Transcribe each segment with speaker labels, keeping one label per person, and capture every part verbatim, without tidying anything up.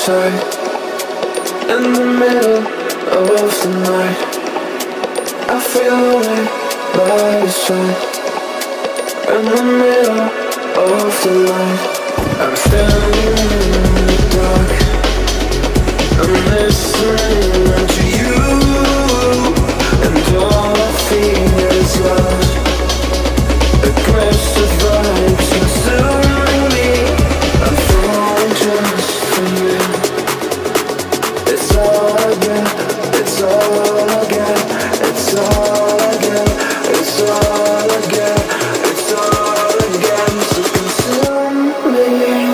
Speaker 1: side, in the middle of the night. I feel lonely by your side, in the middle of the light. I'm standing in the dark, I'm listening to you, and all I feel is love. Aggressive vibes consuming me. I'm falling just for you. It's all I get, it's all I get, it's all I get, it's all I get, it's all I get. So consume me.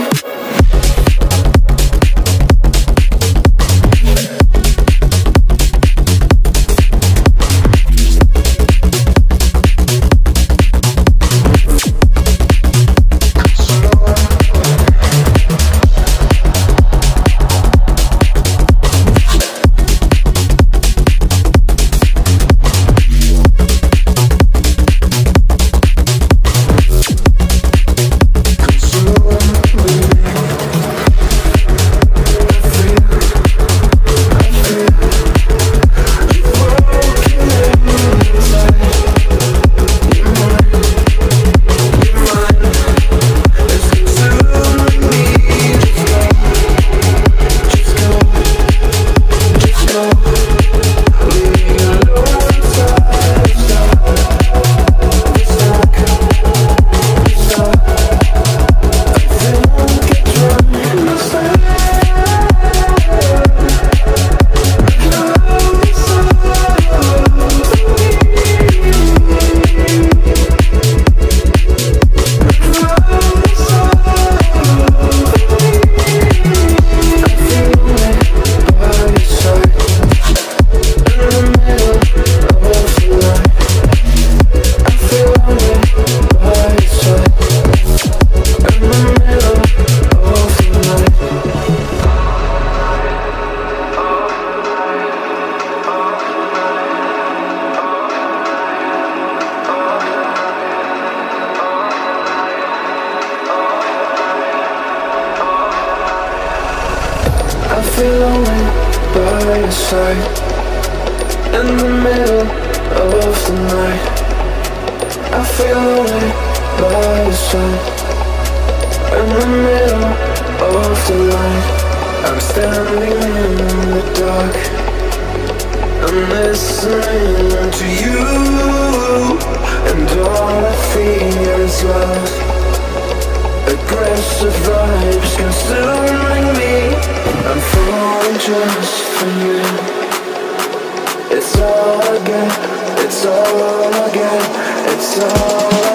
Speaker 1: I feel lonely by your side, in the middle of the night. I feel lonely by your side, in the middle of the light. I'm standing in the dark, I'm listening to you, and all I feel is love. Aggressive vibes consuming me. I'm falling just for you. It's all I get, it's all I get, it's all